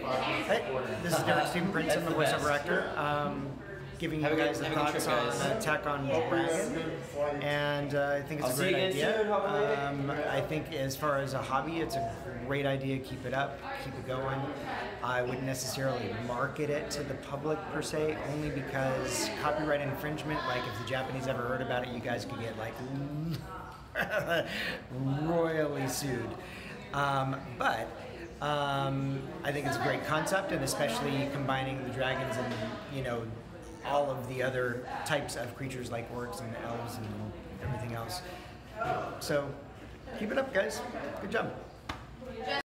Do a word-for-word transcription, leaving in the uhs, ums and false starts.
Hey, this is Derek Stephen Prince. I'm the voiceover actor. Um, giving you guys the thoughts on Attack on Dragon, and uh, I think it's a great idea. Um, I think as far as a hobby, it's a great idea. Keep it up, keep it going. I wouldn't necessarily market it to the public per se, only because copyright infringement, like if the Japanese ever heard about it, you guys could get like royally sued. Um, but um, I think it's a great concept, and especially combining the dragons and, you know, all of the other types of creatures like orcs and elves and everything else. So keep it up, guys. Good job.